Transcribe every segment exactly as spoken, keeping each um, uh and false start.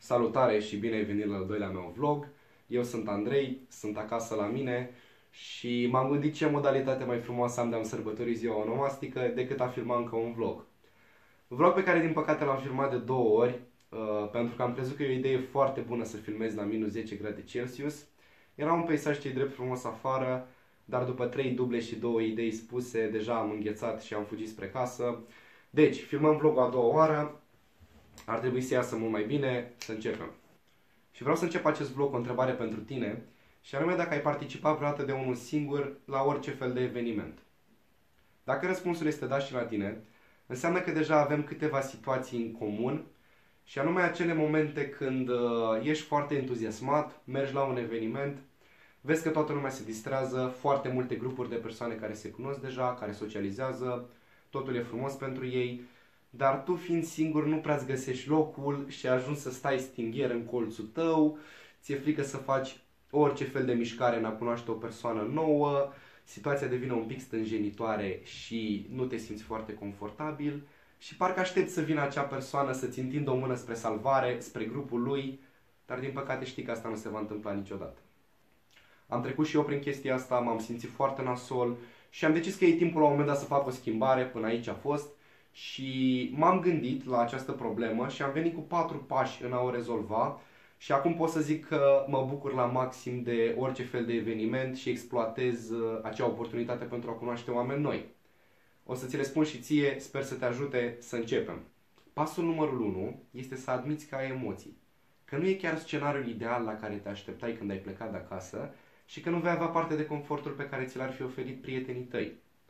Salutare și bine ai venit la al doilea meu vlog. Eu sunt Andrei, sunt acasă la mine și m-am gândit ce modalitate mai frumoasă am de a-mi sărbători ziua onomastică decât a filma încă un vlog. Vlog pe care din păcate l-am filmat de două ori, uh, pentru că am crezut că e o idee foarte bună să filmez la minus zece grade Celsius. Era un peisaj ce-i drept frumos afară, dar după trei duble și două idei spuse, deja am înghețat și am fugit spre casă. Deci, filmăm vlogul a doua oară. Ar trebui să iasă mult mai bine, să începem. Și vreau să încep acest vlog cu o întrebare pentru tine, și anume dacă ai participat vreodată de unul singur la orice fel de eveniment. Dacă răspunsul este da și la tine, înseamnă că deja avem câteva situații în comun, și anume acele momente când uh, ești foarte entuziasmat, mergi la un eveniment, vezi că toată lumea se distrează, foarte multe grupuri de persoane care se cunosc deja, care socializează, totul e frumos pentru ei, dar tu fiind singur nu prea-ți găsești locul și ajungi să stai stingher în colțul tău, ți-e frică să faci orice fel de mișcare în a cunoaște o persoană nouă, situația devine un pic stânjenitoare și nu te simți foarte confortabil și parcă aștepți să vină acea persoană să-ți întindă o mână spre salvare, spre grupul lui, dar din păcate știi că asta nu se va întâmpla niciodată. Am trecut și eu prin chestia asta, m-am simțit foarte nasol și am decis că e timpul la un moment dat să fac o schimbare, până aici a fost. Și m-am gândit la această problemă și am venit cu patru pași în a o rezolva și acum pot să zic că mă bucur la maxim de orice fel de eveniment și exploatez acea oportunitate pentru a cunoaște oameni noi. O să ți le spun și ție, sper să te ajute să începem. Pasul numărul unu este să admiți că ai emoții. Că nu e chiar scenariul ideal la care te așteptai când ai plecat de acasă și că nu vei avea parte de confortul pe care ți l-ar fi oferit prietenii tăi.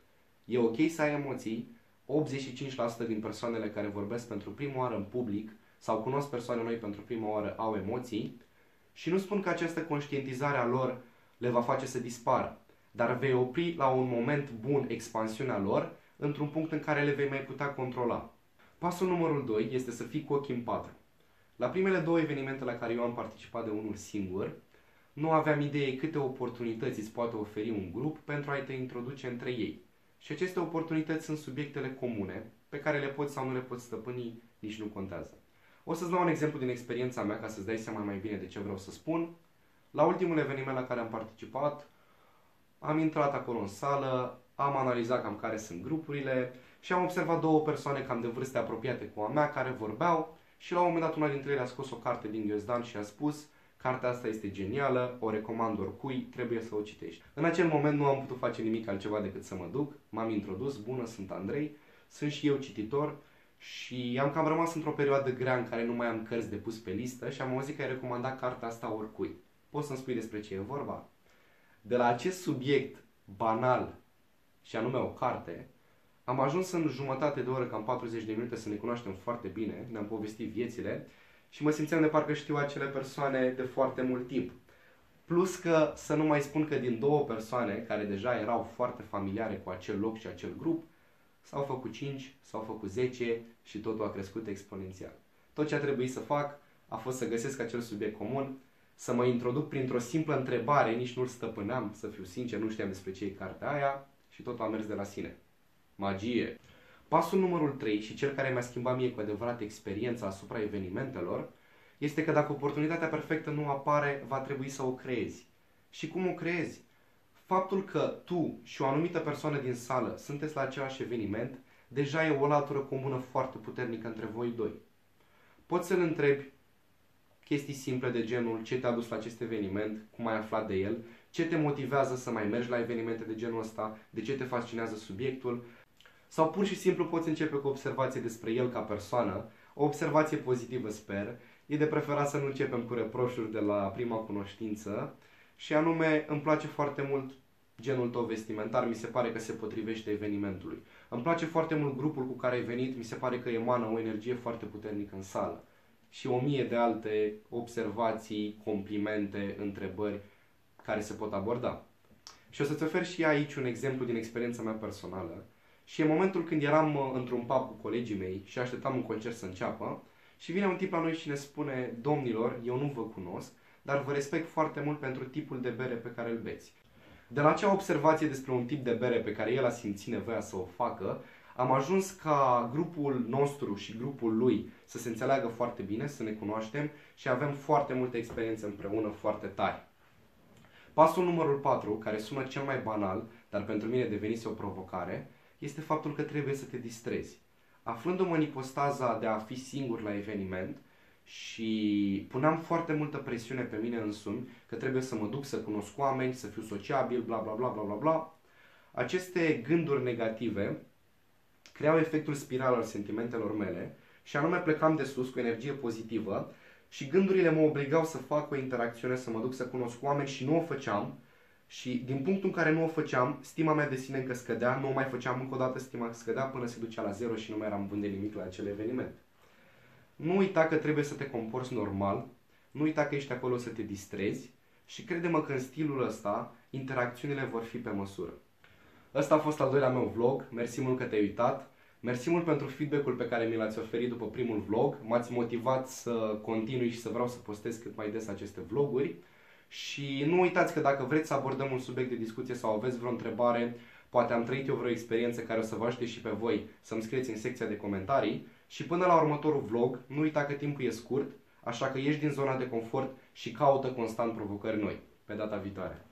E ok să ai emoții. optzeci și cinci la sută din persoanele care vorbesc pentru prima oară în public sau cunosc persoane noi pentru prima oară au emoții și nu spun că această conștientizare a lor le va face să dispară, dar vei opri la un moment bun expansiunea lor într-un punct în care le vei mai putea controla. Pasul numărul doi este să fii cu ochii în patru. La primele două evenimente la care eu am participat de unul singur, nu aveam idee câte oportunități îți poate oferi un grup pentru a te introduce între ei. Și aceste oportunități sunt subiectele comune, pe care le poți sau nu le poți stăpâni, nici nu contează. O să-ți dau un exemplu din experiența mea ca să-ți dai seama mai bine de ce vreau să spun. La ultimul eveniment la care am participat, am intrat acolo în sală, am analizat cam care sunt grupurile și am observat două persoane cam de vârste apropiate cu a mea care vorbeau și la un moment dat una dintre ele a scos o carte din ghiozdan și a spus: cartea asta este genială, o recomand oricui, trebuie să o citești. În acel moment nu am putut face nimic altceva decât să mă duc, m-am introdus, bună, sunt Andrei, sunt și eu cititor și am cam rămas într-o perioadă grea în care nu mai am cărți de pus pe listă și am auzit că ai recomandat cartea asta oricui. Poți să-mi spui despre ce e vorba? De la acest subiect banal, și anume o carte, am ajuns în jumătate de oră, cam patruzeci de minute, să ne cunoaștem foarte bine, ne-am povestit viețile și mă simțeam de parcă știu acele persoane de foarte mult timp. Plus că să nu mai spun că din două persoane care deja erau foarte familiare cu acel loc și acel grup, s-au făcut cinci, s-au făcut zece și totul a crescut exponențial. Tot ce a trebuit să fac a fost să găsesc acel subiect comun, să mă introduc printr-o simplă întrebare, nici nu-l stăpâneam, să fiu sincer, nu știam despre ce e cartea aia și totul a mers de la sine. Magie! Pasul numărul trei și cel care mi-a schimbat mie cu adevărat experiența asupra evenimentelor este că dacă oportunitatea perfectă nu apare, va trebui să o creezi. Și cum o creezi? Faptul că tu și o anumită persoană din sală sunteți la același eveniment, deja e o latură comună foarte puternică între voi doi. Poți să-l întrebi chestii simple de genul: ce te-a dus la acest eveniment, cum ai aflat de el, ce te motivează să mai mergi la evenimente de genul ăsta, de ce te fascinează subiectul. Sau pur și simplu poți începe cu o observație despre el ca persoană, o observație pozitivă, sper. E de preferat să nu începem cu reproșuri de la prima cunoștință și anume, îmi place foarte mult genul tău vestimentar, mi se pare că se potrivește evenimentului. Îmi place foarte mult grupul cu care ai venit, mi se pare că emană o energie foarte puternică în sală. Și o mie de alte observații, complimente, întrebări care se pot aborda. Și o să-ți ofer și aici un exemplu din experiența mea personală. Și e momentul când eram într-un pub cu colegii mei și așteptam un concert să înceapă și vine un tip la noi și ne spune: domnilor, eu nu vă cunosc, dar vă respect foarte mult pentru tipul de bere pe care îl beți. De la acea observație despre un tip de bere pe care el a simțit nevoia să o facă, Am ajuns ca grupul nostru și grupul lui să se înțeleagă foarte bine, să ne cunoaștem și avem foarte multe experiențe împreună foarte tari. Pasul numărul patru, care sună cel mai banal, dar pentru mine devenise o provocare, este faptul că trebuie să te distrezi. Aflându-mă în ipostaza de a fi singur la eveniment și puneam foarte multă presiune pe mine însumi, că trebuie să mă duc să cunosc oameni, să fiu sociabil, bla bla bla bla bla bla, aceste gânduri negative creau efectul spiral al sentimentelor mele și anume plecam de sus cu energie pozitivă și gândurile mă obligau să fac o interacțiune, să mă duc să cunosc oameni și nu o făceam. Și din punctul în care nu o făceam, stima mea de sine încă scădea, nu o mai făceam încă o dată, stima scădea până se ducea la zero și nu mai eram bun de nimic la acel eveniment. Nu uita că trebuie să te comporți normal, nu uita că ești acolo să te distrezi și crede-mă că în stilul ăsta interacțiunile vor fi pe măsură. Ăsta a fost al doilea meu vlog, mersi mult că te-ai uitat, mersi mult pentru feedback-ul pe care mi l-ați oferit după primul vlog, m-ați motivat să continui și să vreau să postez cât mai des aceste vloguri. Și nu uitați că dacă vreți să abordăm un subiect de discuție sau aveți vreo întrebare, poate am trăit eu vreo experiență care o să vă ajute și pe voi să-mi scrieți în secția de comentarii. Și până la următorul vlog, nu uita că timpul e scurt, așa că ieși din zona de confort și caută constant provocări noi. Pe data viitoare!